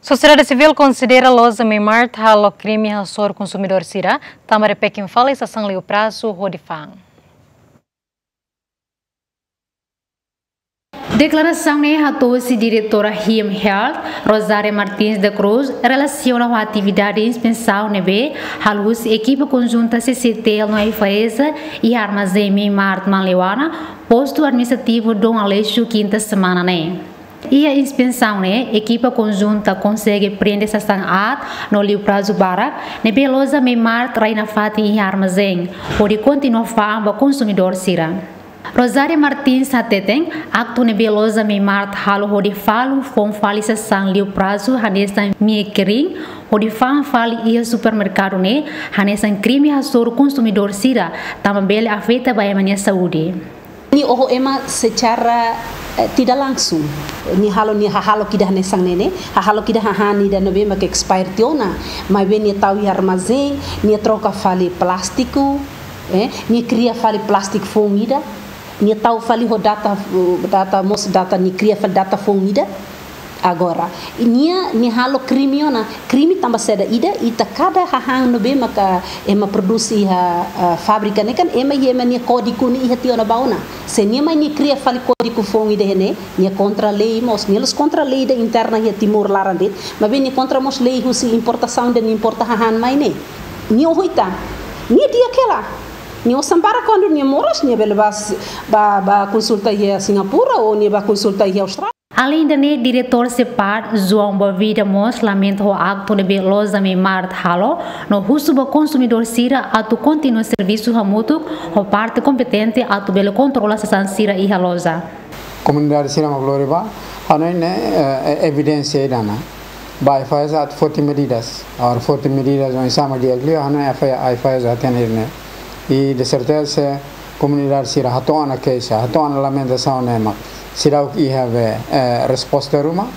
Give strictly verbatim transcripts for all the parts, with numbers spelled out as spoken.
Sociedade civil considera loja Mimart halo crime hasor consumidor sira, tamare pekin fala estação leu prazo rodifang. Declaração ne hatou-se diretora Him Health, Rosária Martins da Cruz, relaciona com a atividade inspeção nebe, halus equipe conjunta C C T no I F A E S A e armazém Mimart Manleuana, posto administrativo Dom Aleixo quinta semana ne. E a inspeção né, equipa conjunta consegue prender essa at no livro prazo barak, ne belosa Mimart Raina Fati e armazém, pode continuar fama consumidor sira. Rosária Martins Hateteng, acto ne belosa Mimart halo hodi falu fom falisação livro prazo hanesan miekering, hodi fam fali ia supermercado ne, hanesan crime hasor consumidor sira, também afeta bagaimana saúde. Ni oho ema secara uh, tidak langsung ni halo ni halo kita nesang nene halo kita hahani dan nabe mak expire tiona mai ben ni tahu armazém ni troca fali plástico eh ni cria fali plástico fomida ni tahu fali ho data data mos data ni cria fali data fomida agora nia ni halo crimiona crime tambah seda ida ita kada hahang no be maka ema produksi ha uh, fabrika ne kan ema yema ni kodiku ni ihationa bauna se ni mai ni cria fali kodiku fongi de ne ni contra lei mos ni los contra lei da interna hi timur larandit ma be ni contra mos lei husi importação de ni importa hahan mai ne ni oita ni dia kela ni osambara quando ni moras ni bele bas ba ba consulta hi Singapura ou ni ba consulta hi Austrália. Além da ne diretor separ João Bovida Mos lamenta o acto de belosa Mimart halo no russo do consumidor sira atu continua serviço hamutu o parte competente atu belo controla sa sira e halosa. Comunidade sira ma gloriba hanoi ne evidência dana by faz at forty medidas or forty medidas on sama dia glio hanoi ai faz atenir ne e de certeza comunidade sira hatona queixa hatona lamentação ne ma Sirau que ia haver uh, resposta ruma,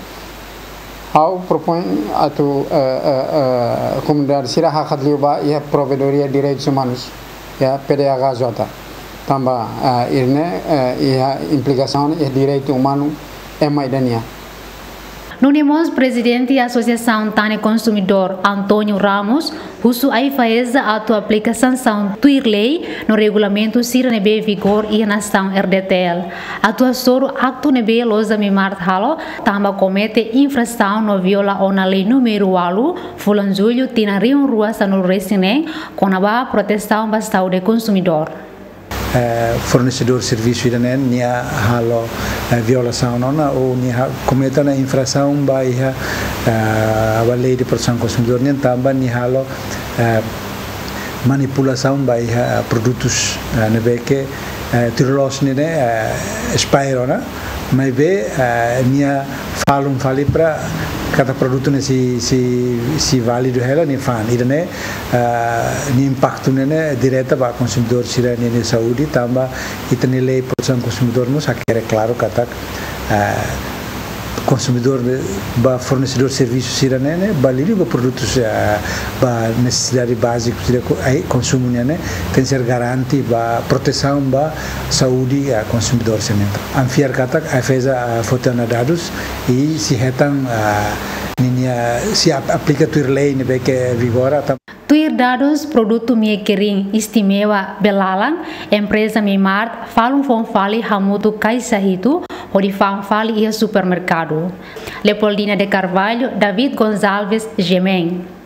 ao propõe a tu uh, uh, uh, comunidade sirah hakat liuba ia provedoria direitos humanos, ia P D H J, tambah uh, irne uh, ia implicação ia direito humano é maidania. Nunimos presidente da Associação Tane Consumidor Antônio Ramos, husu a I F A E S A atu aplicação são tuir lei no regulamento sira nebe vigor e nação R D T L. Atu soro acto nebe loza Mimart halo tamba comete infração no viola ona lei número alu fulan julho tina riun rua sanul resinen com a proteção ba saúde consumidor. Uh, fornecedor de serviço iranen nia halo uh, violação nona ou nia cometa na infração by uh, a lei de proteção do consumidor nia também nia halo uh, manipulação by uh, produtos uh, nebe que uh, tirolos nene uh, expire na mas be uh, nia falum fali para cada produto nesse se se válido ela nem fan irane uh, ni impacto nene direta para consumidor sira nene saúde tambah itu nilai proteção consumidor nos akhirnya claro kata uh, consumidor ba fornecedor de serviços sira nene ba lili ba produtos uh, ba necessidade básica sira consumo nene tem ser garanti ba proteção ba saúde a consumidor semente anfiar kata a F A E S A fotona dados e se retam ninia se aplica tuir lei ne que vigora tuir dados produto miekering istimewa belalang empresa Mimart falum fom fali hamutu kaisa itu hodi fam fali ia supermercado. Leopoldina de Carvalho, David Gonçalves, Gemeng.